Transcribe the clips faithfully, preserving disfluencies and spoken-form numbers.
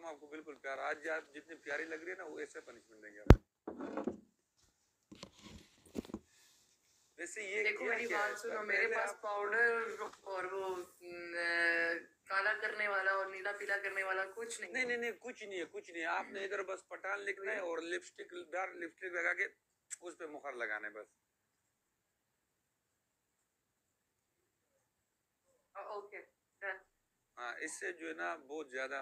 हूँ आपको बिल्कुल प्यार। आज आप जितनी प्यारी लग रही है ना, वो ऐसे पनिशमेंट देंगे आपको। वैसे ये देखो मेरी बात सुनो, मेरे पास पाउडर और वो काला करने वाला और नीला पीला करने वाला कुछ नहीं। नहीं नहीं नहीं कुछ नहीं है, कुछ नहीं है। आपने इधर बस पठान लिखना है और लिपस्टिक डार्क लिपस्टिक लगा के उस पे मुखर लगाना है बस। Okay done. हाँ, इससे जो है ना बहुत ज्यादा,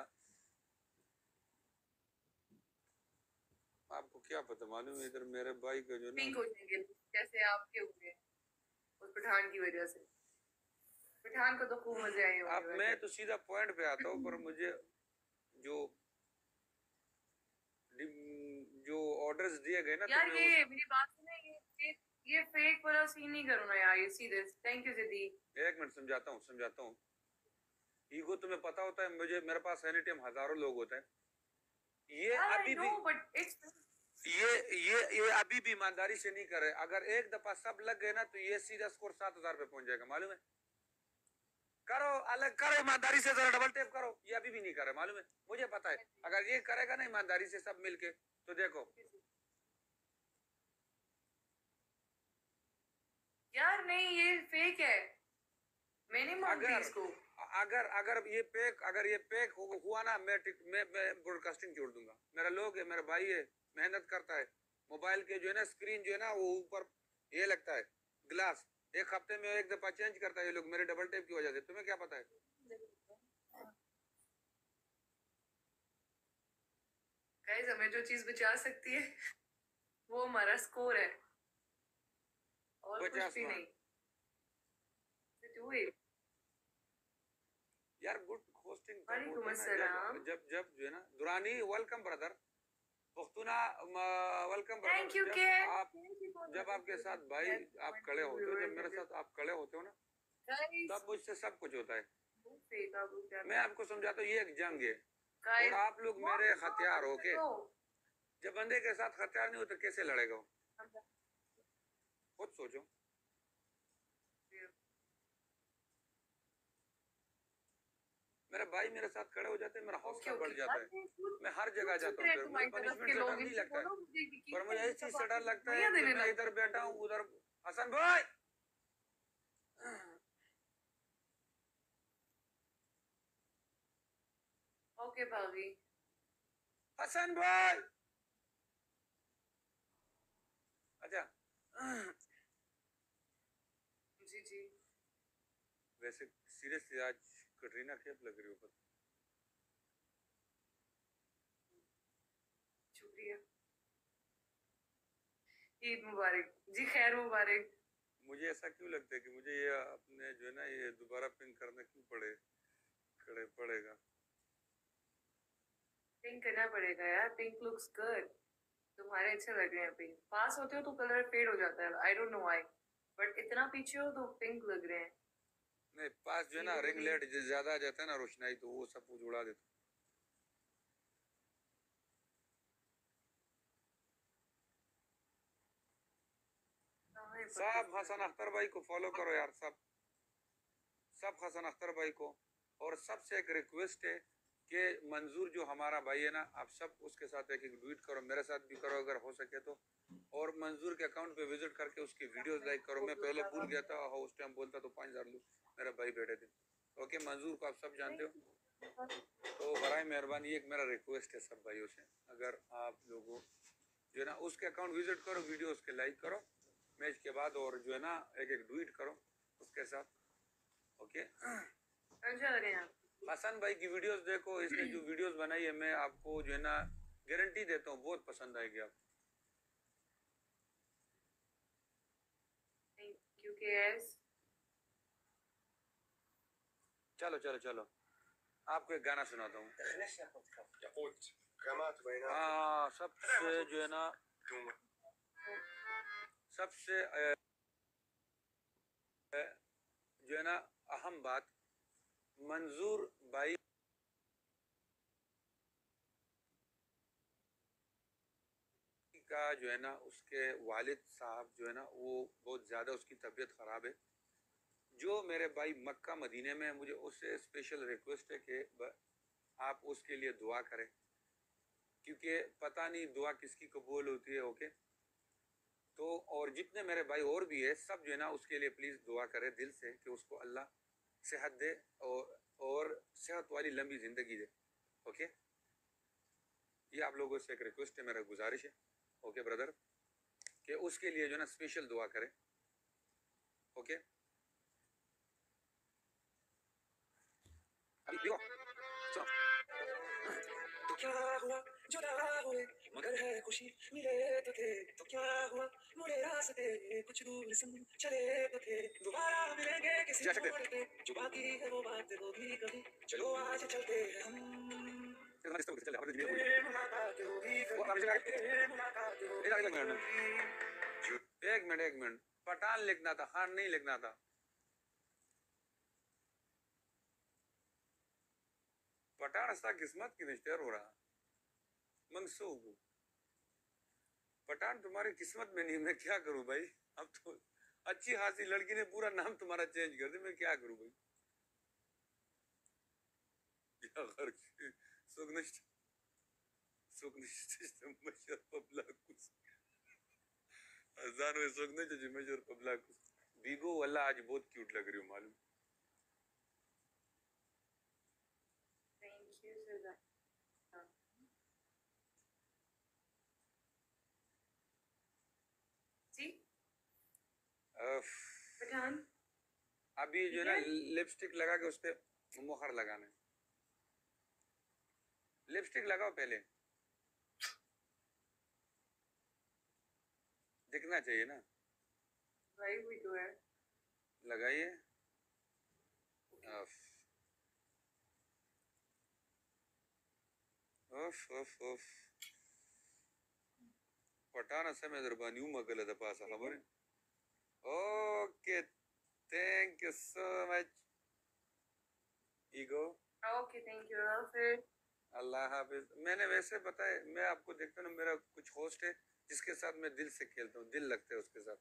आपको क्या पता मालूम है इधर मेरे भाई का जो पिंक हो जाएंगे जैसे आपके हुए उस पठान की वजह से। पठान को तो खूब मजे आए होंगे। अब मैं तो सीधा पॉइंट पे आता हूँ, पर मुझे जो जो ऑर्डर्स दिए गए ना, यार तो ये मेरी बात सुने, ये ये फेक वाला सीन नहीं करो ना यार, ये सीधे। Thank you Siddhi. एक मिनट समझाता हूँ समझाता हूँ ईगो तुम्हें पता होता है, मुझे मेरे पास एनी टाइम हजारों लोग होते हैं। ये अभी भी ये ये ये अभी भी ईमानदारी से नहीं कर रहे। अगर एक दफा सब लग गए ना, तो ये सीधा स्कोर सात हजार पे पहुंच जाएगा, मालूम है। करो अलग करो, ईमानदारी से जरा डबल टेप करो। ये अभी भी नहीं कर रहे, मालूम है, मुझे पता है। अगर ये करेगा ना ईमानदारी से सब मिलके, तो देखो यार नहीं, ये फेक है, मैंने मांगी इसको। अगर अगर ये पैक अगर ये पैक हुआ ना, मैं मैं, मैं ब्रॉडकास्टिंग छोड़ दूंगा। मेरा लोग है, मेरा भाई है, मेहनत करता है। मोबाइल के जो है ना स्क्रीन जो है ना, वो ऊपर ये लगता है ग्लास, एक हफ्ते में एक दफा चेंज करता है ये लोग मेरे डबल टेप की वजह से। तुम्हें क्या पता है? गाइस, हमें जो चीज बचा सकती है वो हमारा स्कोर है, और कुछ भी नहीं। यार गुड होस्टिंग वालेकुम अस्सलाम। जब जब जो है ना Durrani, welcome brother Pukhtuna, welcome brother. Thank you जब के आप जब आपके साथ भाई आप खड़े होते हो, जब मेरे साथ आप खड़े होते हो ना, तब मुझसे सब कुछ होता है। मैं आपको समझाता हूँ, ये एक जंग है, और आप लोग मेरे हथियार हो के। जब बंदे के साथ हथियार नहीं होते कैसे लड़ेगा वो? खुद सोचो। मेरा भाई मेरे साथ खड़े हो जाते हैं, मेरा हौसला बढ़ जाता है। मैं हर जगह जाता हूँ, मुझे पनिशमेंट से डर नहीं लगता है, पर मुझे इस चीज से डर लगता है कि मैं इधर बैठा हूँ, उधर हसन भाई। ओके भाभी। हसन भाई, अच्छा जी जी। वैसे सीरियसली आज कटरीना कैफ लग रही हो। शुक्रिया, ईद मुबारक जी, खैर मुबारक। मुझे ऐसा क्यों लगता है कि मुझे ये अपने जो है ना ये दोबारा पिंक करना क्यों पड़े खड़े पड़ेगा? पिंक करना पड़ेगा यार, पिंक लुक्स गुड। तुम्हारे अच्छे लग रहे हैं पिंक। पास होते हो तो कलर फेड हो जाता है, I don't know why, but इतना पीछे हो तो पिंक लग रहे हैं। नहीं, पास जो है ना रिंग लाइट ज्यादा आ जाता है ना रोशनाई, तो वो सब कुछ उड़ा देता। सब हसन अख्तर भाई को फॉलो करो यार, सब सब हसन अख्तर भाई को। और सबसे एक रिक्वेस्ट है कि मंजूर जो हमारा भाई है ना, आप सब उसके साथ एक एक ट्वीट करो, मेरे साथ भी करो अगर हो सके तो। और मंजूर के अकाउंट पे विजिट करके उसकी वीडियोस लाइक करो। मैं पहले भूल गया था, उस टाइम बोलता तो पाँच हजार लोग मेरा भाई बैठे थे। ओके, मंजूर को आप सब जानते हो, तो बराए मेहरबानी एक मेरा रिक्वेस्ट है सब भाइयों से, अगर आप लोगों जो है ना उसके अकाउंट विजिट करो, वीडियो उसके लाइक करो मैच के बाद, और जो है ना एक एक ट्वीट करो उसके साथ। ओके, हसन भाई की वीडियोस देखो, इसने जो वीडियोस बनाई है, मैं आपको जो है ना गारंटी देता हूँ बहुत पसंद आएगी आपको। चलो चलो चलो, आपको एक गाना सुनाता हूँ। हाँ, सबसे जो है ना सबसे जो है ना अहम बात, मंजूर भाई का जो है ना, उसके वालिद साहब जो है ना, वो बहुत ज़्यादा उसकी तबीयत ख़राब है। जो मेरे भाई मक्का मदीने में, मुझे उससे स्पेशल रिक्वेस्ट है कि आप उसके लिए दुआ करें, क्योंकि पता नहीं दुआ किसकी कबूल होती है। ओके, तो और जितने मेरे भाई और भी है सब जो है ना उसके लिए प्लीज़ दुआ करें दिल से कि उसको अल्लाह सेहत दे और और सेहत वाली लंबी ज़िंदगी दे। ओके, ये आप लोगों से एक रिक्वेस्ट है, मेरा गुजारिश है। ओके ब्रदर, कि उसके लिए जो है ना स्पेशल दुआ करें। ओके, अभी देखो सुनो। तो क्या हुआ जुदा हुए मगर है खुशी मिले तो थे, तो क्या हुआ मुड़े रास्ते कुछ दूर संग चले तो थे, दोबारा मिलेंगे किसी जा सकते मोड़ पे, जो बाकी है वो बात होगी कभी, चलो आज चलते हैं हम, चल चल चल चल चल फिर मुलाकात होगी वो कभी, आराम से फिर मुलाकात होगी एक एक मिनट कभी। एक मिनट एक मिनट पठान लिखना था, खान नहीं लिखना था। पठान अस्ता किस्मत की निश्चय हो रहा मंसूब पठान तुम्हारी किस्मत में नहीं। मैं क्या करूं भाई, अब तो अच्छी खासी लड़की ने पूरा नाम तुम्हारा चेंज कर दिया, मैं क्या करूं भाई। या खर्च सुगनिश्ट सुगनिश्ट मशर पब्लाकुस अजान में सुगनिश्ट मशर पब्लाकुस बीगो वाला आज बहुत क्यूट लग रही हो मालूम। Thank you, Sir. See? अफ, पठान अभी जो है ना लिपस्टिक लगा के उस पे मुहर लगाना है। लिपस्टिक लगाओ पहले, दिखना चाहिए ना। भाई भी तो है। लगाइए। अफ उफ उफ उफ पठान असा में दरबानियों मगल द पास खबर है। Okay, thank you so much ego. Okay, thank you. फिर अल्लाह हाफिज। मैंने वैसे बताया, मैं आपको देखता हूँ मेरा कुछ होस्ट है जिसके साथ मैं दिल से खेलता हूँ, दिल लगता है उसके साथ।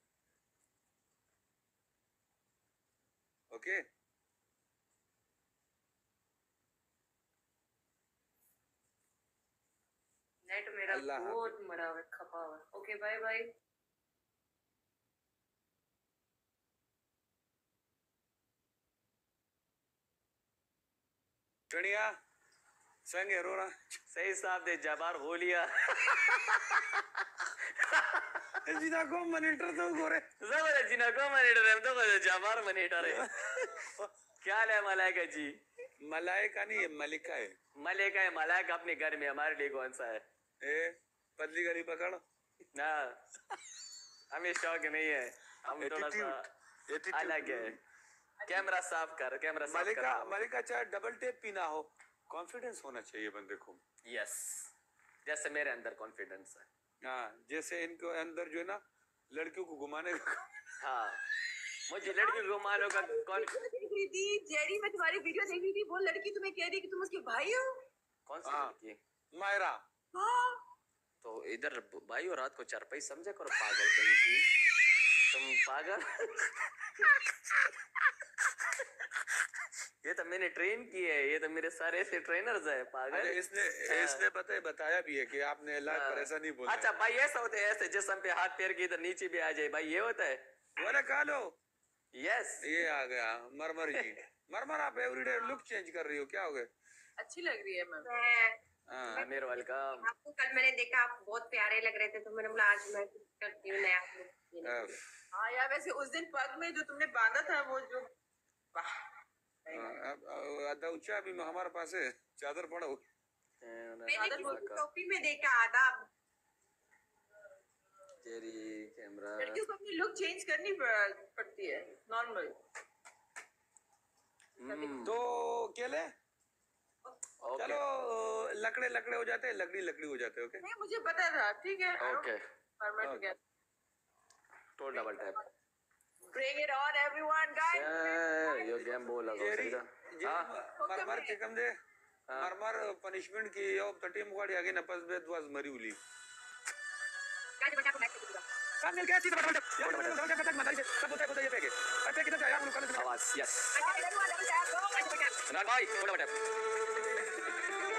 ओके, नेट मेरा अल्लाह बहुत मरा हुआ है, खपा हुआ है। Okay, bye bye. चढ़िया संगे रोना सही साहब दे जबार हो लिया। जिना को मॉनिटर तो गोरे जबर जिना को मॉनिटर है तो को जबार मॉनिटर है। क्या ले मलाइका जी? मलाइका नहीं है, मलिका है। मलाइका है, मलाइका अपने घर में, हमारे लिए कौन सा है? ए पतली गली पकड़ ना हमें शौक नहीं है, हम थोड़ा सा अलग है। कैमरा साफ कर, कैमरा साफ कर। मलिका मलिका चाहे डबल टेप भी ना हो, कॉन्फिडेंस होना चाहिए बंदे को। यस, जैसे मेरे अंदर कॉन्फिडेंस है। हाँ, जैसे इनको अंदर जो है ना लड़कियों को घुमाने का। हाँ, मुझे लड़की को घुमाने का कौन देख रही थी जेडी, मैं तुम्हारी वीडियो देख रही थी, वो लड़की तुम्हें कह रही कि तुम उसके भाई हो। कौन सी हाँ। लड़की? मायरा। हाँ, तो इधर भाई और रात को चारपाई समझा करो, पागल कहीं की तुम पागल। ये तो मैंने ट्रेन की है, ये तो मेरे सारे ऐसे ट्रेनर्स है पागल। अरे इसने इसने पता है बताया भी है कि आपने लाइव पर ऐसा नहीं बोला। अच्छा भाई, ऐसा होता है ऐसे जिसम पे हाथ पैर के इधर नीचे भी आ जाए भाई, ये होता है। बोला खा लो। यस, ये आ गया मरमर जी। मरमर आप एवरीडे लुक चेंज कर रही हो, क्या हो गया? अच्छी लग रही है मैम। हाँ, मेरे वेलकम। आपको कल मैंने देखा, आप बहुत प्यारे लग रहे थे, तो मैंने बोला आज मैं करती हूँ नया look। अफ, हाँ यार, वैसे उस दिन पग में जो तुमने बांधा था वो जो, वाह। हाँ, अब अब आधा ऊंचा भी हमारे पास है, चादर पड़ा हो। मैंने किसी टोपी में देखा आदाब। तेरी कैमरा लड़कियों को अपनी लुक चेंज करनी पड़- पड़ती है, नॉर्मल। तो केले ओके चलो, लकड़े लकड़े हो जाते हैं, लकड़ी लकड़ी हो जाते हैं। ओके, नहीं, मुझे पता था, ठीक है। ओके, फॉर्मेट गया। तो double tap. Bring it on everyone, guys. यो गेम बोल लगा जेरी सीधा। जे हाँ मरमर के कम दे हाँ। मरमर पनिशमेंट की अब तटी मुगाड़ी आगे नपस बेद वाज मरी उली Guys, बच्चा को बैठ के दिखा। सामने क्या चीज बड़ा बड़ा यार मुझे समझ में मत आई सब होता है होता है ये पे अरे किधर जा यार मुझे कल आवाज yes Guys, everyone, double tap. Oh, guys, double tap. ना भाई थोड़ा टैप।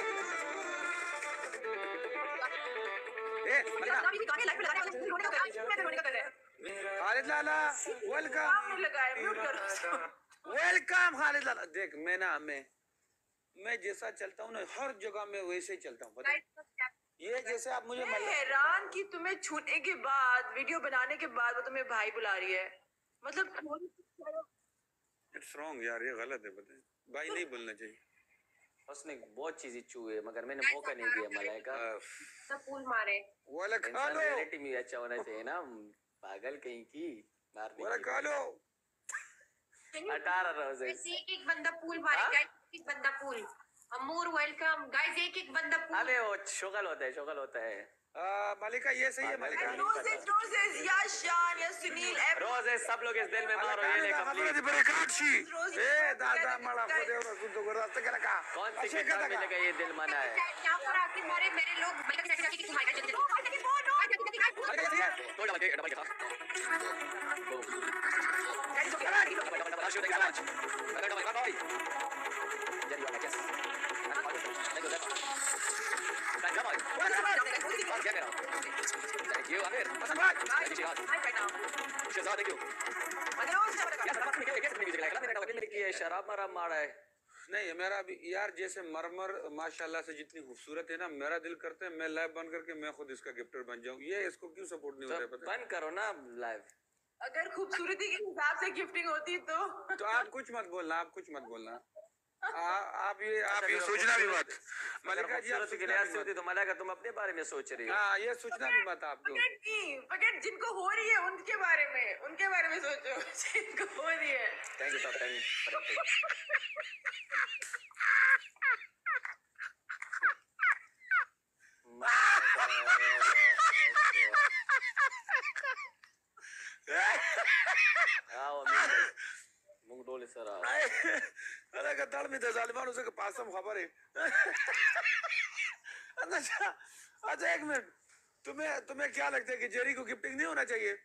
मलिका अभी भी गाने लाइफ में लगा रहे हैं, रोने का कर रहे हैं, रोने का कर रहे हैं। खालिद लाला वेलकम काम नहीं लगाए, म्यूट करो। वेलकम खालिद लाला। देख मैं ना मैं मैं जैसा चलता हूँ ना हर जगह में वैसे ही चलता हूँ, पता है? ये जैसे आप मुझे मैं मल... हैरान कि तुम्हें छूने के बाद, वीडियो बनाने के बाद वो तुम्हें भाई बुला रही है। मतलब इट्स रॉन्ग यार, ये गलत है, पता है? भाई नहीं बोलना चाहिए। उसने बहुत चीजें छुए मगर मैंने मौका नहीं दिया मलाइका। तो फूल मारे वाला खा लो, रियलिटी में अच्छा होना चाहिए ना, पागल कहीं की मारने वाला की। खा लो। अठारह रोजेस। एक एक बंदा फूल मारे हाँ? गाइस, एक बंदा फूल। अमूर वेलकम गाइस, एक एक बंदा फूल। अबे वो शोगल होता है, शोगल होता है। आ, मलिका ये सही है मलिका। रोजेस रोजेस या शान या सुनील एफ रोजेस सब लोग इस दिल में मारो, ये ले कंप्लीट। ए दादा माला खोदे और सुन तो रास्ते के लगा। कौन सी किताब में लगा ये दिल मना है? यहाँ पर आके मारे मेरे लोग मलिका की जाके की मारे जल्दी तो डबल के डबल के double double double shoot double double double double जल्दी वाला yes thank you thank you Amir Shahzad thank you. शराब मरा मारा है नहीं मेरा भी यार, जैसे मरमर माशाल्लाह से जितनी खूबसूरत है ना, मेरा दिल करता है मैं लाइव बन करके मैं खुद इसका गिफ्टर बन जाऊं। ये इसको क्यों सपोर्ट नहीं होता है पता है? बंद करो ना लाइव। अगर खूबसूरती के हिसाब से गिफ्टिंग होती तो तो आप कुछ मत बोलना, आप कुछ मत बोलना। आ, आप ये आप ये सोचना भी मत मलिका जी, आप खूबसूरती के सोचना लिहाज भी से मत। होती तो मलाइका तुम अपने बारे में सोच रही हो। हाँ ये सोचना भी मत आपको। पकड़ नहीं, पकड़ जिनको हो रही है उनके बारे में, उनके बारे में सोचो जिनको हो रही है। थैंक यू टॉप आओ मुंग डोले सर आओ। अरे का दल में दस आलमान उसे के पास हम खबर है। अच्छा अच्छा एक मिनट, तुम्हें तुम्हें क्या लगता है कि जेरी को गिफ्टिंग नहीं होना चाहिए?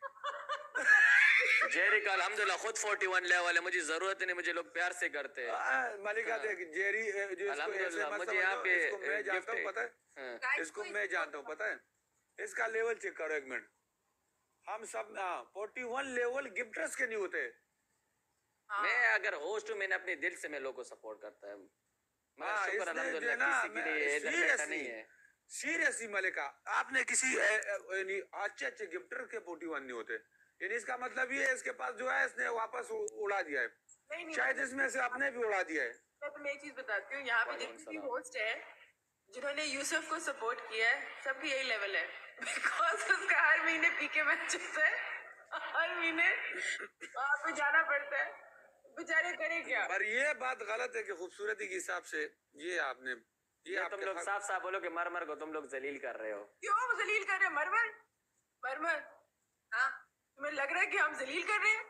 जेरी का अल्हम्दुलिल्लाह खुद इकतालीस लेवल है, मुझे जरूरत नहीं, मुझे लोग प्यार से करते हैं। आ, मलिका देख जेरी जो इसको ऐसे अल्हम्दुलिल्लाह मत मुझे समझो, यहाँ पे इसको मैं गिफ्ट जानता हूँ है। पता है, हाँ। इसको मैं जानता हूँ पता है, इसका लेवल चेक करो एक मिनट। हम सब फोर्टी वन लेवल गिफ्टर्स के नहीं होते। मैं अगर होस्ट हूँ, मैंने अपने दिल से मैं लोगों को सपोर्ट करता है। मगर हाँ, शुक्र इसने जो अल्हम्दुलिल्लाह है ना, किसी के लिए इधर बैठा seriously, नहीं है। सीरियसली मलिका, आपने किसी यानी अच्छे अच्छे गिफ्टर के फोर्टी वन नहीं होते, यानी इसका मतलब ये है इसके पास जो है इसने वापस उ- उड़ा दिया है, नहीं नहीं, शायद इसमें से आपने भी उड़ा दिया है। मैं तुम्हें एक चीज बताती हूँ, यहाँ पे जितने भी होस्ट है जिन्होंने यूसुफ को सपोर्ट किया है, सबकी यही लेवल है। बिकॉज उसका हर महीने पीके मैच होता है, हर महीने वहाँ पे जाना पड़ता है, बेचारे करे क्या। पर ये बात गलत है कि खूबसूरती के हिसाब से ये आपने ये ये आपके तुम लोग हक- साफ साफ बोलो कि मर मर को तुम लोग जलील कर रहे हो। क्यों जलील कर रहे हैं? मरमर मरमर, हाँ तुम्हें लग रहा है कि हम जलील कर रहे हैं?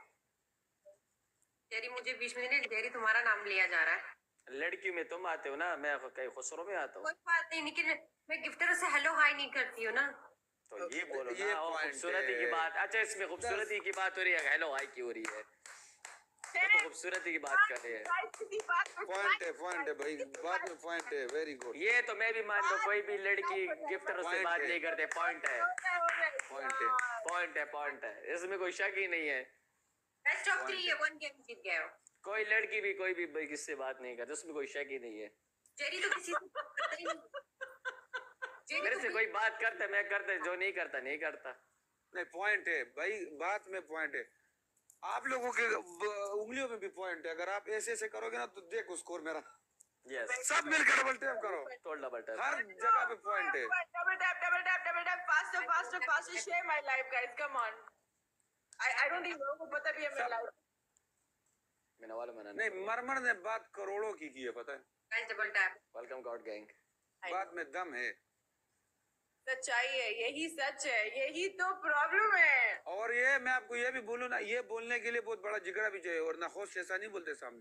जेरी मुझे बीच में नहीं, जेरी तुम्हारा नाम लिया जा रहा है। लड़की में तुम आते हो ना, मैं कहीं खुसरो में आता हूँ। कोई बात नहीं, लेकिन मैं गिफ्टर से हेलो हाय नहीं करती हूँ ना। तो ये बोलो ये ना, और point खूबसूरती है। की बात। अच्छा इसमें खूबसूरती की बात हो रही है, हेलो हाय की हो रही है, ये तो खूबसूरती की बात कर रहे हैं। पॉइंट है, पॉइंट है भाई, बात में पॉइंट है, वेरी गुड ये तो मैं भी मान लो, कोई भी लड़की गिफ्टर से Point बात है। नहीं करते, पॉइंट है, पॉइंट है। पॉइंट है, पॉइंट है, इसमें कोई शक ही नहीं है। बेस्ट ऑफ थ्री, ये वन गेम जीत गए हो। कोई लड़की भी कोई भी किससे बात नहीं करती, उसमें कोई शक ही नहीं है। जेरी तो किसी से बात करता ही नहीं। जेरी मेरे तो से कोई बात करता है मैं करता, जो नहीं करता नहीं करता। नहीं पॉइंट है भाई, बात में पॉइंट है। आप लोगों के ब- उंगलियों में भी पॉइंट है, अगर आप ऐसे ऐसे करोगे ना तो देखो स्कोर मेरा, यस, सब मिलकर डबल टैप करो, तोड़ डबल टैप। हर जगह पे पॉइंट है। Double tap, double tap, double tap, faster, faster, faster. Share my life, guys. Come on. I I don't think लोगों को पता भी है मेरी life. मैंने वाला मना नहीं मरमर ने बात करोड़ों की की है पता है, guys double tap. Welcome God gang. बात में दम है। सच्चाई है, यही सच है, यही तो प्रॉब्लम है। और ये मैं आपको ये भी बोलूं ना, ये बोलने के लिए बहुत बड़ा जिगरा भी चाहिए, और ना होश ऐसा नहीं बोलते सामने।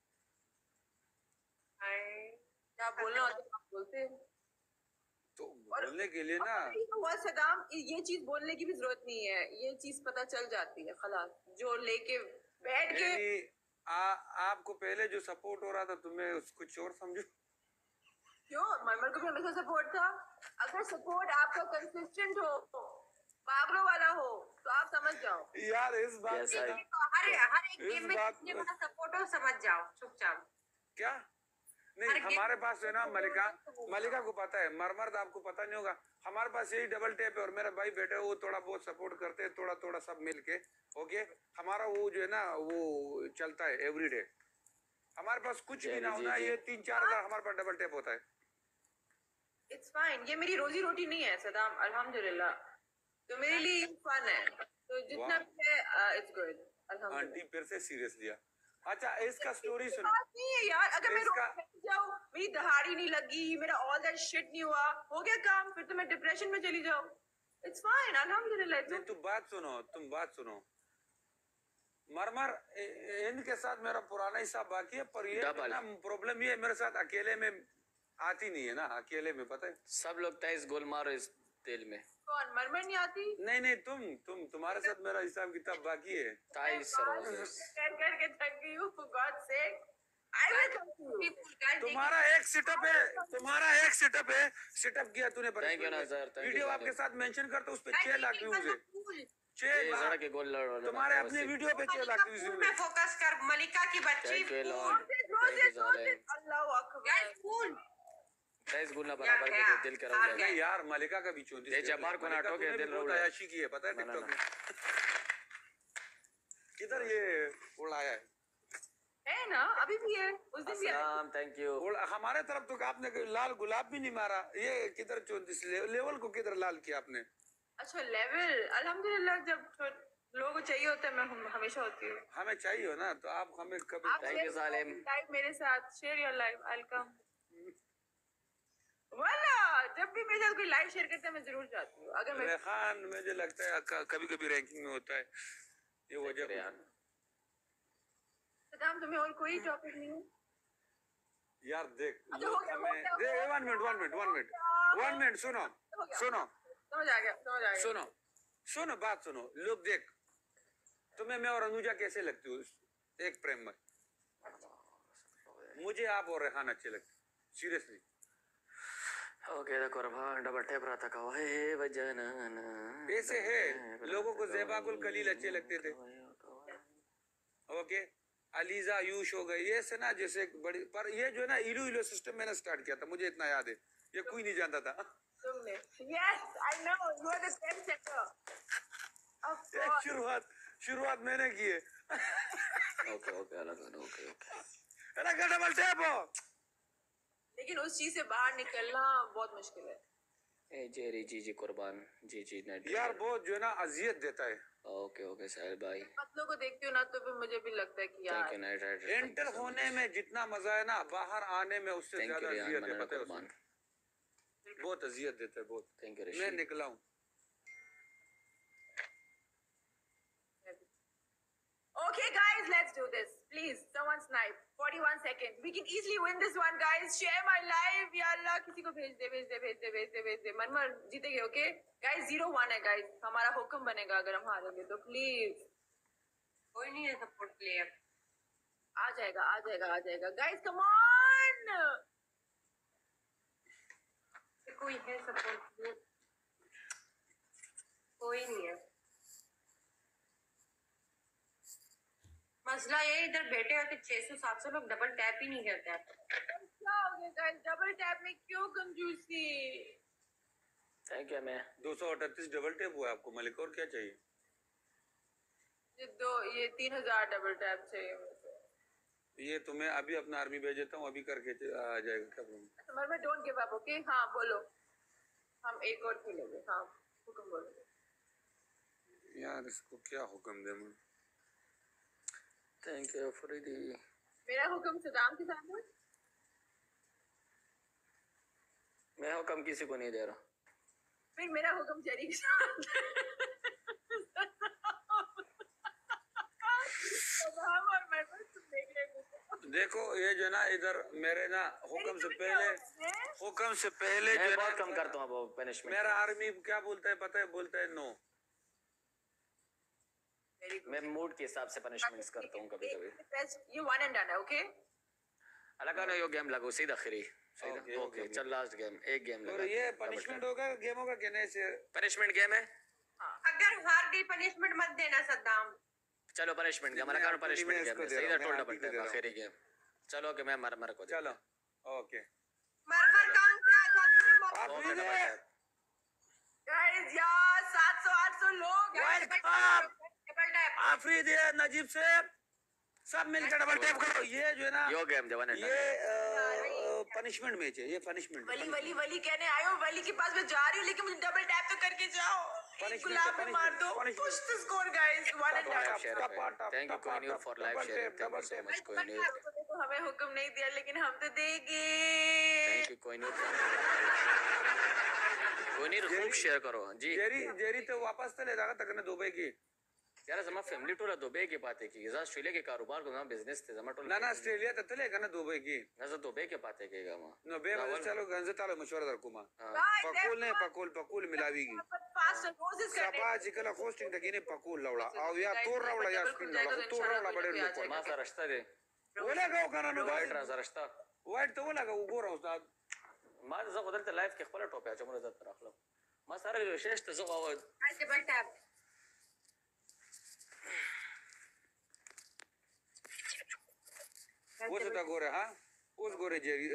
क्या बोलना होता है, आप बोलते हैं। तो बोलने के लिए ना, और ये हुआ सदाम, ये चीज बोलने की भी जरूरत नहीं है, ये चीज पता चल जाती है खलास। जो लेके बैठ के यानी आ, आपको पहले जो सपोर्ट हो रहा था तुम्हें उस कुछ और समझो। क्यों मरमर को भी हमेशा सपोर्ट था। अगर सपोर्ट आपका कंसिस्टेंट हो, पागलों वाला हो, तो आप समझ जाओ। यार इस बात Yes, पे I- ना, हर हर एक इस गेम में बात जितने में- बड़ा सपोर्ट हो समझ जाओ चुपचाप। क्या नहीं, हर गेम हमारे पास है ना में मलिका, support हो। मलिका को पता है, मरमर्द आपको पता नहीं होगा, हमारे पास यही डबल टेप है और मेरा भाई बेटा वो थोड़ा बहुत सपोर्ट करते हैं, थोड़ा थोड़ा सब मिल के। ओके, हमारा वो जो है ना वो चलता है एवरी डे। हमारे पास कुछ भी ना जी, होना, जी। ये तीन चार हजार हमारे पास डबल टेप होता है। इट्स फाइन, ये मेरी रोजी रोटी नहीं है सदाम, अल्हम्दुलिल्लाह। तो मेरे लिए फन है, तो जितना वाह। भी है इट्स गुड अल्हम्दुलिल्लाह। आंटी फिर से सीरियस लिया। अच्छा इसका स्टोरी इसकी सुनो। बात नहीं है यार, अगर मैं इसका- रोज बैठ जाऊं, मेरी दहाड़ी नहीं लगी, मेरा ऑल दैट शिट नहीं हुआ, हो गया काम, फिर तो मैं डिप्रेशन में चली जाऊं। इट्स फाइन अल्हम्दुलिल्लाह। नहीं तुम बात सुनो, तुम बात सुनो। मरमर इ- इनके साथ मेरा पुराना हिसाब बाकी है, पर ये डबल। ना प्रॉब्लम ये है, मेरे साथ अकेले में आती नहीं है ना, अकेले में पता है। सब लोग तेईस गोल मारो इस तेल में। कौन मरमर नहीं आती? नहीं नहीं तुम तुम तुम्हारे साथ मेरा हिसाब किताब बाकी है। तेईस रोजेस। कर कर के थक गई हूँ, for God's sake. I will come to you. People, guys, तुम्हारा एक सेटअप है, तुम्हारा एक सेटअप है, सेटअप किया तूने Thank you, Nazar, thank you, video Nazar. आपके साथ मेंशन करता उस पे guys, छह लाख people व्यूज है, are cool. छह ये जरा लाख के गोल लड़ तुम्हारे अपने वीडियो पे छह लाख मलिका व्यूज फूल में फोकस कर, मलिका की बच्ची Thank you, fool. Lord. Roses, Thank roses, you, Zalem. roses. Allahu Akbar. Guys, फूल। तेईस गुना बराबर क्या? के दिल करो हार जाए। गए। नहीं यार, मलिका का भी चौंतीस ये जब्बार को नाटो के दिल बहुत रोड़ा। अयाशी की है, पता है ना, ना, टिकटॉक ना। में। किधर ये उड़ाया है? है ना, अभी भी है, उस दिन भी है। अस्सलाम, थैंक यू। उड़- हमारे तरफ तो आपने कोई लाल गुलाब भी नहीं मारा, ये किधर चौंतीस लेवल को किधर लाल किया आपने? अच्छा लेवल, अल्हम्दुलिल्लाह, जब थो- लोगों को चाहिए होता है मैं हम- हमेशा होती हूँ। हमें चाहिए हो ना, तो आप हमें कभी आप Thank you, Salim. लाइव मेरे साथ share your live, I will come. वाला जब भी मेरे साथ कोई लाइव शेयर करता है मैं जरूर जाती हूँ। अगर मैं रेहान मुझे लगता है कभी कभी रैंकिंग में होता है, ये वजह रेहान। सदाम, तुम्हें और कोई टॉपिक नहीं है? यार देख अच्छा, लोग हो गया, हमें हो गया, देख, हो one minute one minute one minute गया। वन मिनट सुनो हो गया। सुनो समझ आ गया, समझ आ गया। सुनो सुनो बात सुनो। लोग देख, तुम्हें मैं और अनुजा कैसे लगती हूँ एक प्रेम में? मुझे आप और रेहान अच्छे लगते, seriously. Okay the Qurban double tap रहा था कहो हे वजना ऐसे है, लोगों को ज़ेबाकुल कलील अच्छे लगते थे। ओके, अलीजा यूश हो गई, ये से ना जैसे एक बड़ी, पर ये जो है ना इलू इलू सिस्टम मैंने स्टार्ट किया था, मुझे इतना याद है, ये कोई नहीं जानता था। तुमने, yes I know, you are the trend setter. Of ये कोर्स। शुरुआत शुरुआत मैंने की है। ओके ओके अलग ओके ओके अरे क्या डबल टैप हो? लेकिन उस चीज से बाहर निकलना बहुत मुश्किल है। ए जेरी जी जी कुर्बान जी जी नेट यार बहुत जो है ना अजियत देता है। ओके ओके साहिल भाई पतलों को देखती हूँ ना तो फिर मुझे भी लगता है कि थैंक यार यू नाइट राइडर एंटर होने में जितना मजा है ना, बाहर आने में उससे थैंक ज्यादा यू अजियत है, रियान पता है कुर्बान उसमें? बहुत अजियत देता है बहुत। थैंक यू मैं ऋषि निकला हूँ। Okay, guys, let's do this. Please, someone snipe. forty-one seconds. We can easily win this one, guys. Share my live. Ya Allah, किसी को भेज दे, भेज दे, भेज दे, भेज दे, भेज दे. मनमर जीतेंगे, okay? Guys, zero one है, guys. हमारा हुक्म बनेगा अगर हम हारेंगे तो please. कोई नहीं है सपोर्ट प्लेयर। आ जाएगा, आ जाएगा, आ जाएगा. Guys, come on. कोई है सपोर्ट प्लेयर? कोई नहीं है। मसला ये इधर बैठे होते छह सौ सात सौ लोग डबल टैप ही नहीं करते हैं। क्या हो गया, guys? Double tap में क्यों कंजूसी? थैंक यू मैं दो सौ अड़तीस डबल टेप हुआ है आपको मलिक, और क्या चाहिए? ये दो, ये तीन हजार डबल टैप चाहिए मुझे. ये तुम्हें अभी अपना आर्मी भेज देता हूँ, अभी करके आ जाएगा, क्या प्रॉब्लम? मनमर डोंट गिव अप, ओके? हाँ बोलो, हम एक और खेलेंगे. हाँ हुक्म बोलो. यार इसको क्या हुक्म दे मैं? थैंक यू फरीदी मेरा हुक्म सदाम के साथ है. मैं हुक्म किसी को नहीं दे रहा फिर मेरा हुक्म जेरी के साथ. सदाम और मैं बस तुम देख लेंगे. देखो ये जो ना इधर मेरे ना हुक्म से पहले हुक्म से पहले जो मैं है बहुत ना, कम करता हूँ वो पनिशमेंट मेरा आर्मी क्या बोलता है पता है? बोलता है नो। वेरी मैं मूड के हिसाब से पनिशमेंट्स करता हूँ कभी कभी गुड. ये वन एंड डन है, ओके? अलग ना यो गेम लगो सीधा खरी सही Okay, ना? okay, ओके चल लास्ट गेम, एक गेम और लगा ये पनिशमेंट होगा गेम होगा कि नहीं से पनिशमेंट गेम है। अगर हार गई पनिशमेंट मत देना सद्दाम। चलो पनिशमेंट गेम, हमारा मैं काम आपको नहीं, पनिशमेंट मैं गेम इसको है, दे सही रहा है। हूँ, टोल मैं डबल आंटी को दे टैप रहा हूँ। आखिरी गेम। चलो कि मैं मर मर को चलो ओके मर मर कहाँ से आ जाती है मौत? Okay double tap. गाइस यार सात सौ आठ सौ लोग वेलकम डबल टैप। आफरीद है नजीब से सब मिलकर डबल टैप करो। ये जो है ना यो गेम जवान है। ये पनिशमेंट मैच है, ये पनिशमेंट वली वली वली कहने आयो, वली के पास मैं जा रही हूँ लेकिन मुझे डबल टैप तो करके जाओ। एक Punishment गुलाब है, में मार दो। punishment, push the score guys, one and live done. Share पे thank you Kohinoor for live sharing, thank you so much Kohinoor. तो हमें हुक्म नहीं दिया लेकिन हम तो देंगे। Thank you Kohinoor. कोहिनूर खूब शेयर करो जी। जेरी जेरी तो वापस तो ले जाएगा तक दुबई की यार जमा फैमिली टूर दुबई की बातें की, इजा ऑस्ट्रेलिया के कारोबार को ना बिजनेस थे जमा टूर ना ना ऑस्ट्रेलिया तो लेगा ना दुबई की ना जो दुबई के बातें की गामा नो बे चलो गंजे तालो मशवरा दर कुमा हाँ। पकूल ने पकूल पकूल मिलावीगी फास्ट रोजेस करते सबा जिकला होस्टिंग तक ने पकूल लवड़ा और या तोर रवड़ा या स्पिन लवड़ा तोर रवड़ा बड़े लोग मां सा रश्ता दे बोला गाओ काना नो वाइट राजा रश्ता वाइट तो बोला गाओ गोरा उस्ताद मां ज قدرت लाइफ के خپل ټوپه چمره زت راخلم ما سره विशेष ته زغ او डबल टैप। वो तो गोरे हां उस गोरे जेरी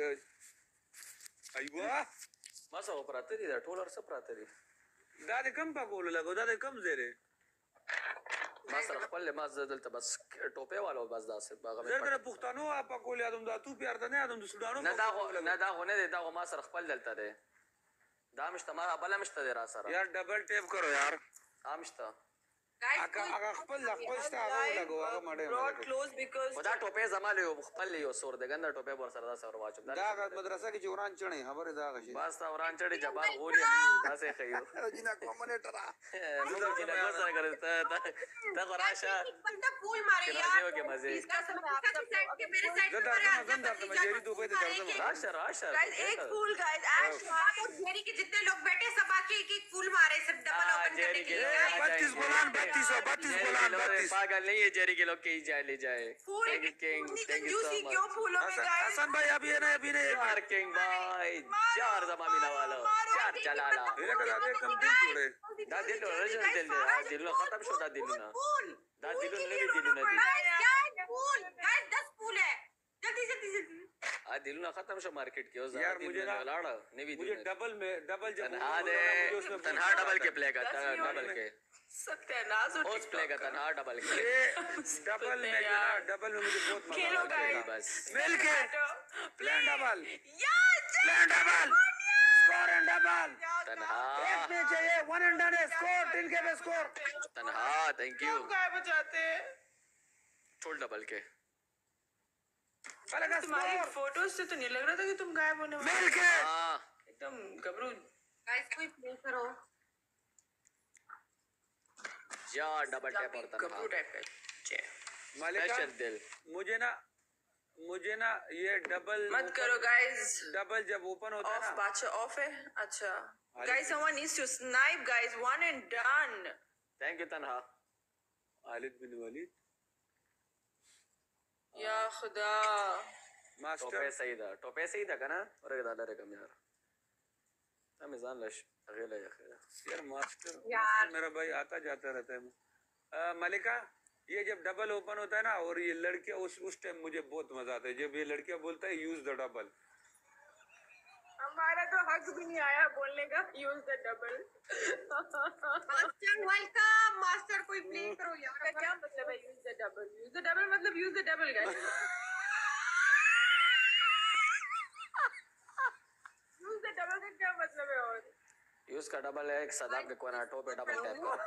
अयवा ما سره پراته دي دا ټولر څه پراته دي دا دې کم پکول لګو دا دې کم زیره ما سره خپل ما زدلته بس ټوپه والو بس داسې باغ زر در مې پښتنو پکول یادوم دا تو پیار ته نه یادوم د سودانو نه دا خو نه دا خو نه دی دا خو ما سره خپل دلته دی دا مشته ما بل مشته دی را سره यार डबल टैप करो यार امشته गाइस आका आका खपल खपल स्टा आगा लगो आगा मडे ब्रॉड क्लोज बिकॉज خدا ټوپه زما له خپل یو سور د ګنده ټوپه ور سره دا سره واچو دا مدرسه کې چوران چړې خبره دا غشي بس تا وران چړي جبار غوري امي داسې خيو جنا کومنیټر نو چې دا څه کوي ته ته راشه एक बंदा फूल मारे कि यार। मजे हो के मजे। इसका सब आपका साइड के मेरे साइड जब पे दर्द मजन दर्द में जेरी दुबई ते दर्द में राशा राशा गाइस एक फूल गाइस ऐश आप और जेरी के जितने लोग बैठे सब आके एक एक फूल मारे सब डबल हाँ, ओपन जेरी करने के के लिए। लिए। बत्तीस गोलान बत्तीस बत्तीस गोलान बत्तीस पागल नहीं है जेरी के लोग कहीं जाए ले जाए फूल थैंक यू किंग इतनी थैंक यू सो कंजूसी मच क्यों फूलों में हसन गाइस? हसन भाई अभी है ना अभी ने चार किंग भाई चार जमामीना वाला चार जलाला मेरे का दादे कम दिल जोड़े दा दिल ओरिजिनल दिल दे आ दिल खत्म शो दा दिल ना फूल दा दिल ने भी दिल ना दी गाइस क्या है फूल? गाइस दस फूल है। जल्दी जल्दी जल्दी। आ दिल ना खत्म शो मार्केट के उस यार मुझे ना लाड़ा ने भी मुझे दिल डबल में डबल जब तनहा दे तनहा डबल के प्ले का डबल के सत्यानाश और उस प्ले का तनहा डबल के ये डबल में जो ना डबल में मुझे बहुत मजा खेलो आता है गाइस बस मिल के प्लान डबल यार plan double score and double Tanha एक में चाहिए वन एंड डन स्कोर तीन के पे स्कोर तनहा थैंक यू क्यों गायब हो जाते हैं? छोड़ डबल के अलग तुम्हारी स्कोर फोटोज से तो नहीं लग रहा था कि तुम गायब होने वाले मिल के हां एकदम घबरू। गाइस कोई प्ले करो। जा डबल टैप और घबरू तनहा टाइप का छे। मालिका स्पेशल दिल मुझे ना मुझे ना ये डबल मत करो गाइस। डबल जब ओपन होता है ऑफ ना बादशाह ऑफ है। अच्छा guys someone needs to snipe guys, one and done। Thank you Tanha Khalid बिन वलीद या खुदा मास्टर टोपे सही था टोपे सही था कना और एक दादा रे कम यार तम जान लश अगला या खैर यार मास्टर यार। मास्टर मेरा भाई आता जाता रहता है आ, मलिका ये जब डबल ओपन होता है ना और ये लड़कियां उस उस टाइम मुझे बहुत मजा आता है जब ये लड़कियां बोलता है यूज द डबल हमारा तो हक भी नहीं आया बोलने का use the double. Master welcome. Master कोई प्ले करो यार। क्या मतलब है use the double? Use the double मतलब use the double guys. Use the double का क्या मतलब है? और यूज का डबल है एक सदाब के कोना टोपे डबल टैप कर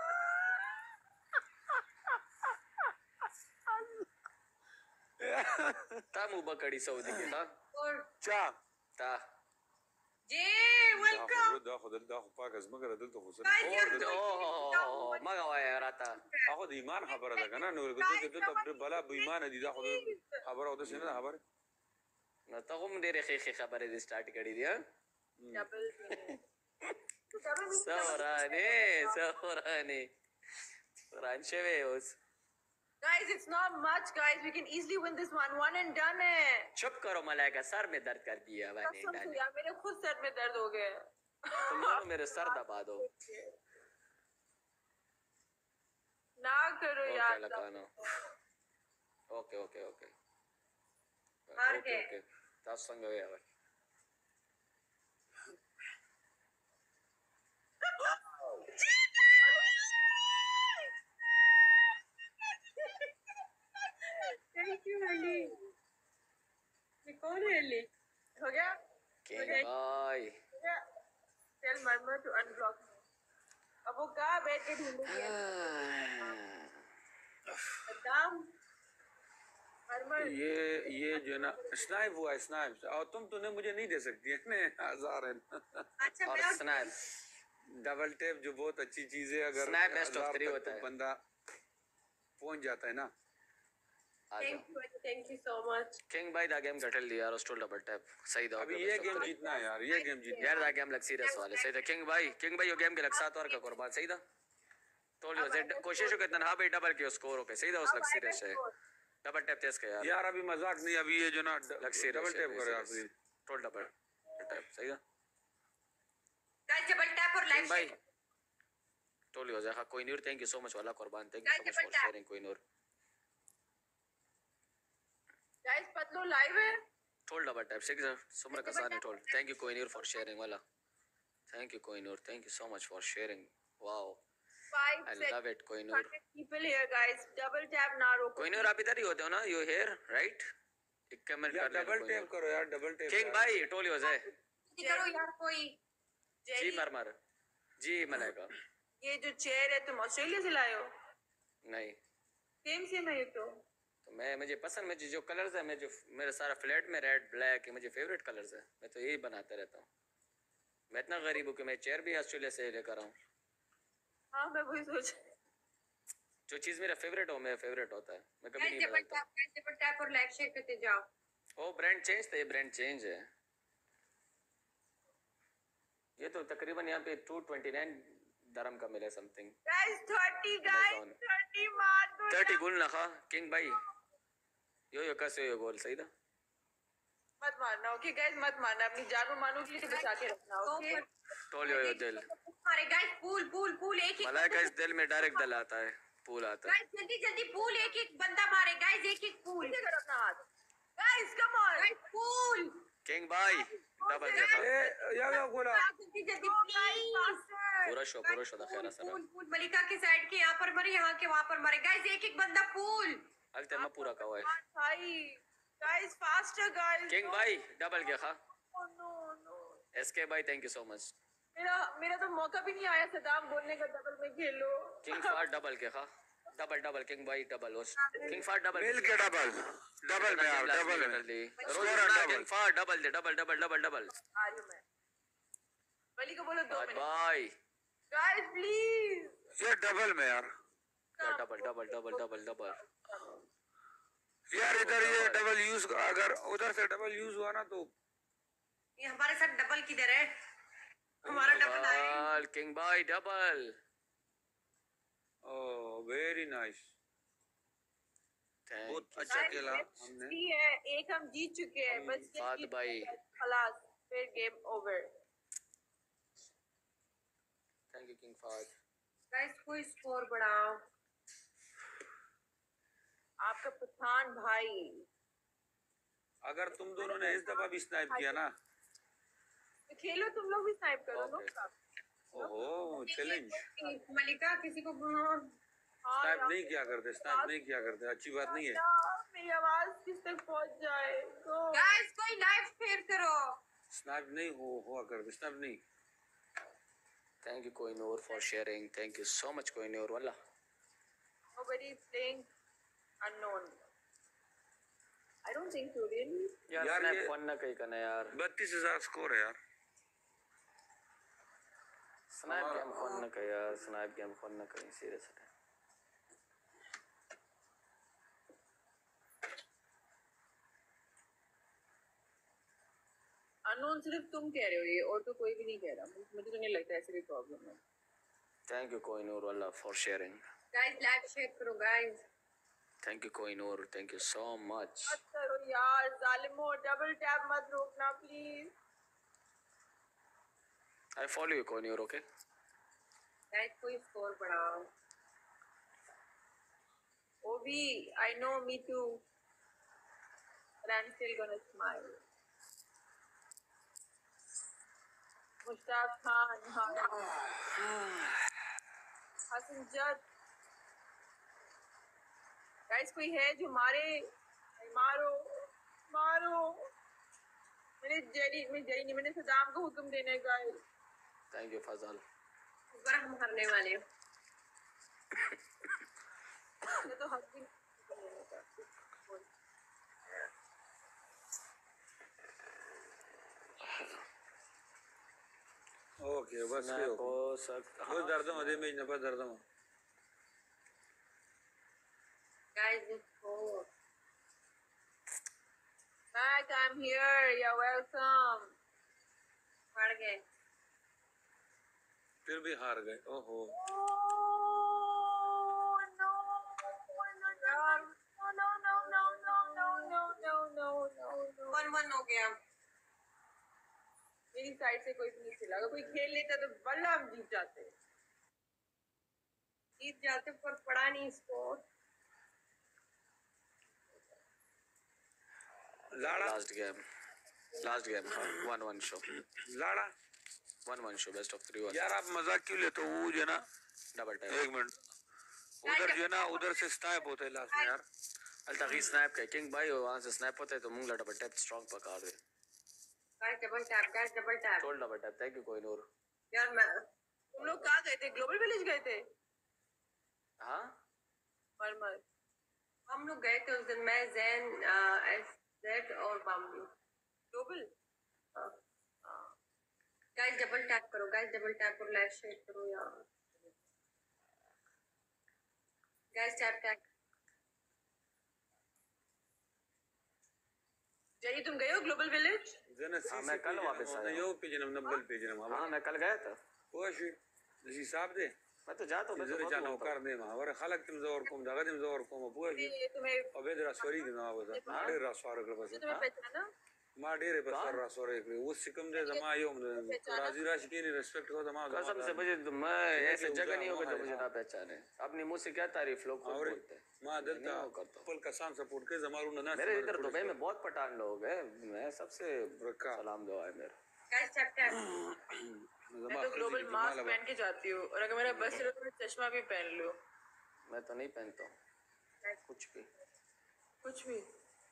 ता मुंह बकड़ी सऊदी के था और चा ता जे वेलकम। دا خو دا خو پاک از مگر دلته خو سره गाइस यार اوه ما غوايه راته هغه د ایمان خبره ده کنه نو دلته دلته بلا به ایمان دي دا خو خبره او د سینه خبره نو ته هم ډېرې ښې خبرې دې سٹارټ کړې دي ها double سورانه سورانه سوران شوی اوس Guys, it's not much, guys. We can easily win this one. One and done है. चुप करो मलाइका, सर में दर्द कर दिया मैंने कसम से डाले। यार, मेरे खुद सर में दर्द हो गया। तुम दोनों मेरे सर दबा दो। ना करो ओके यार। लगाना। Okay okay okay. हार ओके गए। ओके। दस संग गया भाई। Thank you, Ali. ये कौन है अली? हो गया? किंग भाई। हो गया? Tell Marmar to unblock me. अब वो कहाँ बैठ के ढूंढेगी? दाम। मरमर। ये ये जो ना स्नाइप हुआ है, स्नाइप, और तुम तूने मुझे नहीं दे सकती है ना हजार है। अच्छा और मैं स्नैप। डबल टेप जो बहुत अच्छी चीज है, अगर Snap best of हजार three तक होता तो है। बंदा पहुंच जाता है ना। आ जाओ। Thank you, thank you so much. King भाई दा गेम कटल दिया यार, स्टोल डबल टैप सही दो। अभी ये गेम जीतना है यार, ये गेम जीतना यार दा गेम लग सीरियस वाले सही था। किंग भाई किंग भाई यो गेम के लग सात और का कुर्बान सही था। टोल यो जेड कोशिश हो कितना हां भाई डबल के स्कोर ओके सही था उस लग सीरियस है। डबल टैप तेज का है यार। यार। अभी मजाक नहीं, अभी ये जो ना लग सीरियस डबल टेप करो यार प्लीज। टोल डबल टैप सही था। गाइस डबल टैप और किंग लाइक भाई शेयर। टोल यो जहा Kohinoor thank you so much वाला Qurban thank you so much for sharing Kohinoor. Guys, पतलू live है? टोल डबल टैप सिक्स सुमर का साथ टोल thank you Kohinoor for sharing वाला। Thank you Kohinoor thank you so much for sharing. Wow Five I seconds. Love it Kohinoor. hundred people here, guys. Double tap ना रोको। कोई नूर आप इधर ही होते हो ना यू हियर राइट। एक कमेंट यार कर लेना डबल कोई टेप नूर। करो यार, डबल टेप। किंग भाई टोल यो है। करो यार कोई। जी Jerry, मरमर जी मलाइका। ये जो चेयर है तुम ऑस्ट्रेलिया से लाए हो? नहीं सेम सेम है ये तो। तो मैं मुझे पसंद मुझे जो कलर्स है मैं जो मेरा सारा फ्लैट में रेड ब्लैक है मुझे फेवरेट कलर्स है। मैं तो यही बनाता रहता हूँ। मैं इतना गरीब हूँ कि मैं चेयर भी ऑस्ट्रेलिया से लेकर आऊँ। हाँ मैं वही सोच। जो चीज़ मेरा फेवरेट हो मेरा फेवरेट होता है मैं कभी गाइस नहीं डबल बदलता। टैप गाइस डबल टैप और लाइक शेयर करते जाओ। ओ ब्रांड चेंज था ये ब्रांड चेंज है। ये तो तकरीबन यहाँ पे टू ट्वेंटी नाइन दरम का मिला something. Guys, thirty guys, Amazon. thirty मार दो। थर्टी गोल ना खा किंग भाई यो यो कैसे यो गोल सही था। मत मारना, ओके गाइस मत मारना, अपनी जान और मानो के लिए बचा के रखना, ओके? टोल यो यो दिल अरे गाइस पूल पूल पूल एक एक मलाइका इस दिल में डायरेक्ट दल आता है पूल आता है। गाइस जल्दी जल्दी पूल एक एक बंदा मारे गाइस एक एक पूल पीछे करो अपना हाथ। Guys, come on. गाइस पूल किंग भाई डबल देखा ए यार यार बोला जल्दी जल्दी प्लीज पूरा शो पूरा शो दा खैर सर। पूल पूल मलिका के साइड के यहाँ पर मरे यहाँ के वहाँ पर मरे गाइस एक एक बंदा पूल। अलते मैं पूरा का हुआ है। भाई, guys faster guys. किंग भाई डबल क्या खा। Oh no no. एसके भाई थैंक यू सो मच। मेरा मेरा तो मौका भी नहीं आया सदाम बोलने का डबल में खेलो। किंग फार डबल क्या खा। डबल डबल किंग भाई डबल किंग फार डबल मिल के डबल डबल में यार, डबल में रोज किंग फार डबल दे डबल डबल डबल डबल। आ रही हूँ मैं। वली को बोलो दो मिनट। भाई Guys please. ये डबल में यार। Double double double double double यार इधर ये डबल यूज, अगर उधर से डबल यूज हुआ ना तो ये हमारे साथ डबल किधर है? हमारा डबल आया। डबल किंग भाई double. Oh very nice, thank बहुत यू अच्छा Guys, खेला let's हमने। see है, एक हम जीत चुके हैं, बस ये फाद जीत भाई। गए, खलास फिर game over. Thank you king फार। गाइस कोई स्कोर बढ़ाओ। आपका पठान भाई। अगर तुम दोनों ने इस दफा भी स्नाइप किया ना, तो खेलो तुम लोग भी स्नाइप करो नो। Okay. ओहो चैलेंज। मलिका किसी को हाँ स्नाइप यार, नहीं किया करते, स्नाइप नहीं किया करते, अच्छी बात नहीं है। यार, मेरी आवाज किस तक पहुंच जाए तो। गाइस कोई लाइव शेयर करो। स्नाइप नहीं हो हुआ करते, स्नाइप नहीं। Thank you Kohinoor for sharing thank you so much Kohinoor वाला। Nobody is playing unknown. I don't think so really. यार यार स्नैप ये- फोन ना कहीं करना यार। बत्तीस हजार स्कोर है यार। स्नैप गेम फोन ना कहीं यार स्नैप गेम फोन ना कहीं सीरियस है। Unknown सिर्फ तुम कह रहे हो ये, और तो कोई भी नहीं कह रहा। मुझे तो नहीं लगता ऐसे कोई प्रॉब्लम है। थैंक यू कोइनूर वाला for sharing. Guys live share करो guys. Thank you Kohinoor, thank you so much. मत करो यार जालिमो, डबल टैप मत रोकना please. I follow you Kohinoor, okay. Guys कोई स्कोर बढ़ाओ। ओबी, I know, me too. But I'm still gonna smile. Mushtaq Khan, Hassan Jad. Guys कोई है जो मारे? मारो मारो। मैंने जेरी मैं जेरी नहीं, मैंने सदाम को हुक्म देने का है। Thank you Fazal. इस बार हम हारने वाले हैं। मैं तो हक भी नहीं देने का। ओके बस मैं ये को हो सकता कोई दर्द मदे में नफा दर्द में गाइस इसको Mac, I'm here. You're welcome. हार गए। फिर भी हार गए। ओहो Oh no! No no no no no no no no no no. One one हो गया। मेरी साइड से कोई भी नहीं खेला। अगर कोई खेल लेता तो वल्ला हम जीत जाते। जीत जाते पर पड़ा नहीं स्कोर। लाड़ा लास्ट गेम, लास्ट गेम था वन वन शो, लाड़ा one one show best of three one. यार आप मजाक क्यों लेते हो? वो जो है ना, डबल टाइम एक मिनट, उधर जो है ना, उधर से स्नाइप होता है लास्ट में यार। अल्ताकी स्नैप का किंग भाई, वहां से स्नैप होता है तो मुंगला डबल टैप स्ट्रांग पका दे। Guys double tap, guys double tap. टोल double tap, thank you Kohinoor. यार मैं तुम लोग कहाँ गए थे? ग्लोबल विलेज गए थे? हाँ मर मर। हम लोग गए थे उस दिन, मैं जैन एस जेड और बाम्बू। ग्लोबल? गाइस डबल टैप करो, गाइस डबल टैप और लाइक शेयर करो यार। Guys tap tap. जरी तुम गए हो ग्लोबल विलेज? जना हाँ, सी मैं कल वापस आया यो पेजनम नंबल पेजनम हाँ हवा मैं कल गया था। पोशी जी साहब दे मैं तो जाता हूँ, मैं तो जरे बहुत जानो घूमता कर हूँ। दे मावर खलक तुम जोर कोम दगा तुम जोर कोम पोशी ये तुम्हें अबे दरा सॉरी ना बस माडे रासवार के बस तुम्हें पहचाना? माडे रे बस रासवार के वो सिकम दे जमा यो राजी राशि की रिस्पेक्ट को जमा कसम से मुझे तो मैं ऐसे जगह नहीं होगा जो मुझे ना पहचाने। अपनी मुंह से क्या तारीफ लोग खुद और बोलते हैं। मां मैं नहीं दलता वो करता हूँ। पल कसान सपोर्ट के जमारू ना मेरे इधर दुबई में बहुत पठान लोग हैं, मैं सबसे रखा सलाम दुआ है मेरा। Guys tap tap. मैं तो ग्लोबल मास्क पहन के जाती हूँ और अगर मेरा बस चले तो मैं चश्मा भी पहन लूँ। मैं तो नहीं पहनता हूँ कुछ भी। कुछ भी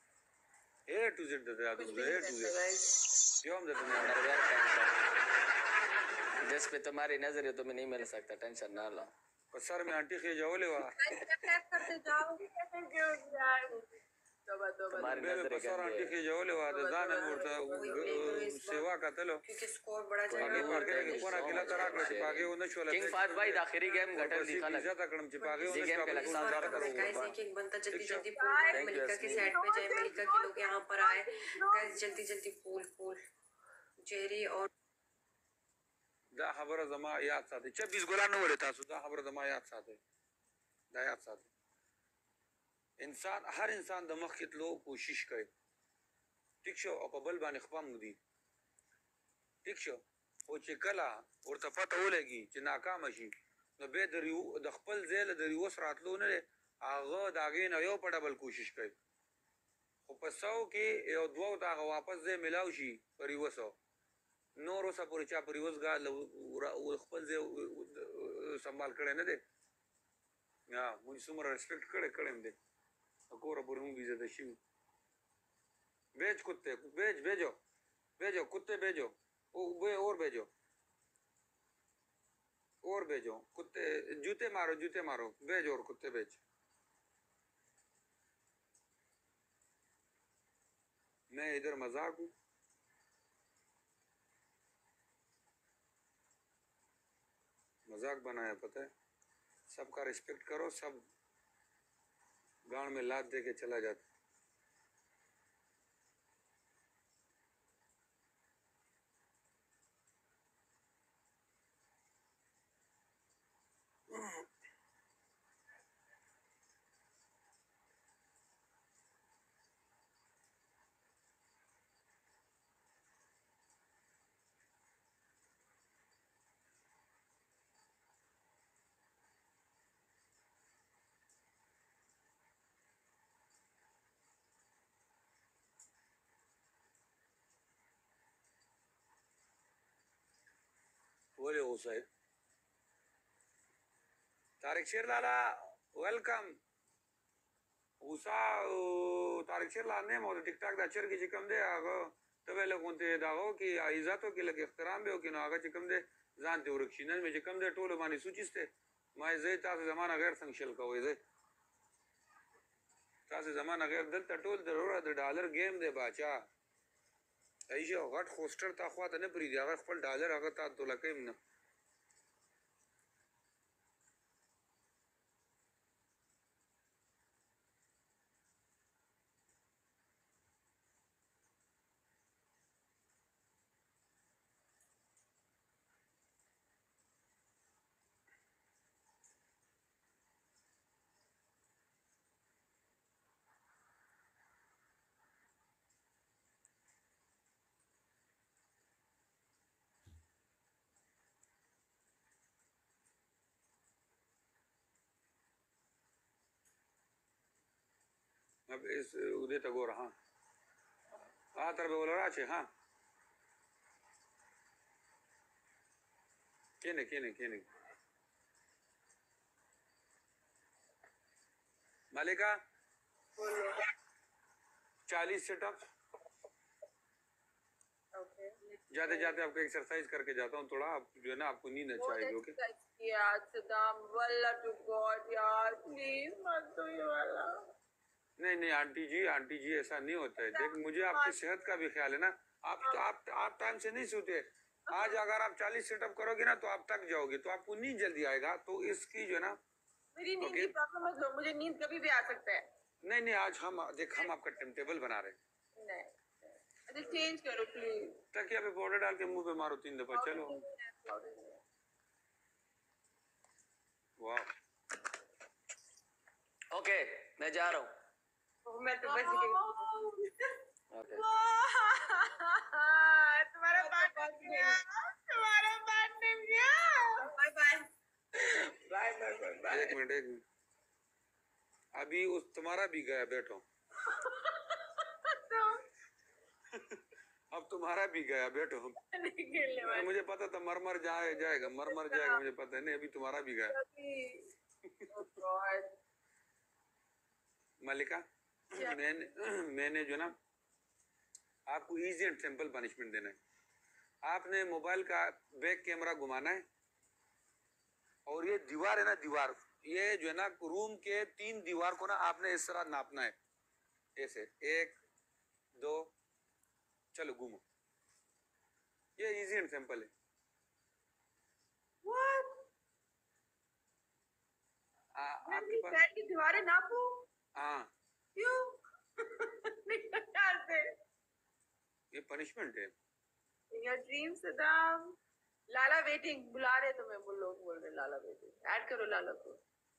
ए टू जेड दे आ कुछ तुम भी ए नहीं टू पहनता जेड गाइस। क्यों हम देते हैं अंडरवेयर पहनता हूँ। जिस पे तुम्हारी नजर है तुम्हें नहीं मिल सकता, टेंशन ना लो। सर में आंटी के जाओ ले वा गाइस टैप टैप करते जाओ। थैंक यू यार। तोबा तोबा। तुम्हारी बे नजर पसर आंटी के जाओ ले वा दान मूर्त सेवा का तलो क्योंकि स्कोर बड़ा कोई जाएगा। नहीं, आगे के कोना किला तरा कर चिपागे उन्हें छोला किंग फाद भाई दाखिरी गेम घटल दिखा लग ज्यादा कड़म चिपागे जी उन्हें गेम के लग सात हजार करो गाइस एक एक बनता जल्दी जल्दी ठीक फूल Thank you, मलिका की Yasmin. साइड पे जाए, मलिका के लोग यहाँ पर आए। गाइस जल्दी जल्दी फूल फूल जेरी और दा खबर जमा याद साथे छब्बीस गोला न वले तासु दा खबर जमा याद साथे दा याद साथे इंसान हर इंसान द मखित लो कोशिश करे ठीक शो او په بل باندې خپم دي ठीक शो او چې کلا ورته پته ولګي چې ناکام شي نو به د ریو د خپل ځای د ریو سره راتلو نه هغه داګې نه یو په ډبل کوشش کوي خو په سو کې یو دوه دا واپس ځای ملاو شي پر یو سو نور اوسه پورې چا پر یوز غا خپل ځای سنبال کړي نه دي یا موږ څومره ریسپیکټ کړي کړي دي اکوره پورې موږ عزت شي भेज कुत्ते भेज भेजो भेजो कुत्ते भेजो ओ वे और भेजो और भेजो कुत्ते जूते मारो जूते मारो भेज और कुत्ते भेज मैं इधर मजाक हूँ मजाक बनाया पता है सबका रिस्पेक्ट करो सब गांव में लात दे के चला जाता उसे तारिक शेर लाला वेलकम उसा तारिक शेर लाने मोर टिकटॉक दा चर की चिकम दे आगो तबे लोगों ते दागो कि इज्जत के लगे एहतराम बे कि ना आगा चिकम दे जान ते उरक्षिनन में चिकम दे टोल मानी सूचिस्ते माय जे तास जमाना गैर संशल का वे तास जमाना गैर दल टोल जरूरत डॉलर गेम दे बाचा ऐसे गट होस्टर ता ख्वात ने प्री दिया खपल डॉलर अगर ता तो लके न अब इस उदय तगोर हाँ हाँ तरबे बोलो राचे हाँ केने केने केने मालिका चालीस सेटअप ओके जाते जाते आपको एक्सरसाइज करके जाता हूँ थोड़ा आप जो है ना आपको नींद अच्छा आएगी ओके यार सदाम वल्ला टू गॉड यार प्लीज मत दो ये वाला नहीं नहीं आंटी जी आंटी जी ऐसा नहीं होता है देख मुझे आपकी सेहत का भी ख्याल है ना आप तो आप आप टाइम से नहीं सोते आज अगर आप चालीस सेटअप करोगे ना तो आप थक जाओगे तो आपको नींद जल्दी आएगा तो इसकी जो है ना मेरी नींद Okay. की प्रॉब्लम मत लो मुझे नींद कभी भी आ सकता है नहीं नहीं आज हम देख हम आपका टाइम टेबल बना रहे हैं नहीं अच्छा चेंज करो प्लीज तकिया पे पाउडर डाल के मुंह पे मारो तीन दफा चलो वाह ओके मैं जा रहा हूँ मैं तो बच गई ओके तुम्हारा बात गया तुम्हारा बात नहीं गया bye bye bye bye bye एक मिनट एक मिनट अभी उस तुम्हारा भी गया बैठो अब तुम्हारा भी गया बैठो नहीं खेलने वाली मुझे पता था मर मर जाए जाएगा मर मर जाएगा मुझे पता है नहीं अभी तुम्हारा भी गया Oh God. मलिका मैंने मैंने जो ना आपको इजी एंड सिंपल पनिशमेंट देना है आपने मोबाइल का बैक कैमरा घुमाना है और ये दीवार है ना दीवार ये जो है ना रूम के तीन दीवार को ना आपने इस तरह नापना है ऐसे एक दो चलो घूमो ये इजी एंड सिंपल है What? आ, मैं आपके अपनी पास फ्लैट की दीवारें नापू हाँ क्यों निकाल दे ये पनिशमेंट है your dream Saddam Lala waiting बुला रहे तुम्हें वो लोग बोल रहे लाला वेटिंग ऐड करो लाला को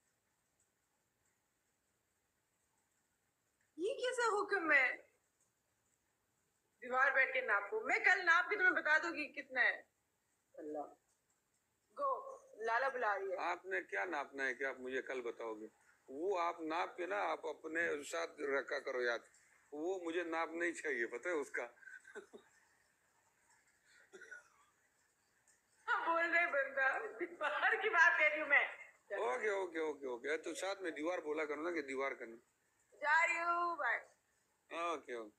ये कैसा हुक्म है दीवार बैठ के नापो मैं कल नाप के तुम्हें बता दूंगी कितना है अल्लाह गो लाला बुला रही है आपने क्या नापना है कि आप मुझे कल बताओगे वो आप नाप के ना आप अपने साथ रखा करो याद वो मुझे नाप नहीं चाहिए पता है उसका बोल रहे बंदा दीवार की बात कर रही हूँ मैं ओके ओके ओके ओके तो साथ में दीवार बोला करो ना कि दीवार करना जा रही हूँ बाय ओके ओके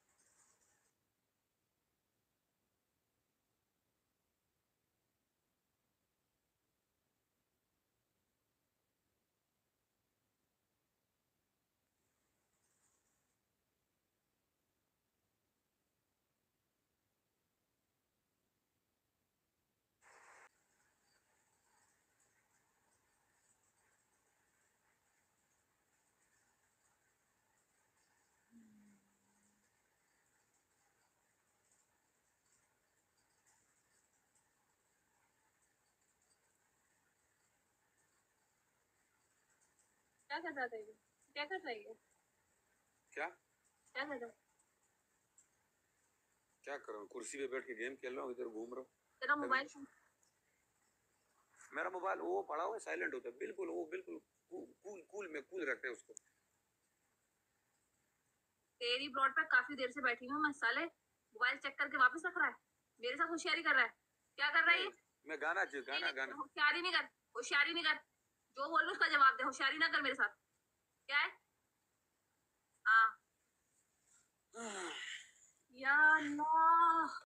क्या कर रहा था ये क्या कर रही है क्या क्या कर रहा क्या कर रहा हूँ कुर्सी पे बैठ के गेम खेल रहा हूँ इधर घूम रहा हूँ तेरा मोबाइल फोन मेरा मोबाइल वो पड़ा हुआ साइलेंट होता है बिल्कुल वो बिल्कुल कूल कूल में कूल रखते हैं उसको तेरी ब्रॉड पे काफी देर से बैठी हूँ मैं साले मोबाइल चेक करके वापस रख रहा है मेरे साथ होशियारी कर रहा है क्या कर रहा है ये मैं गाना चाहिए गाना गाना होशियारी नहीं कर, होशियारी नहीं कर, जो बोल रहे उसका जवाब दे, होशियारी ना कर मेरे साथ। क्या है? हाँ। या अल्लाह।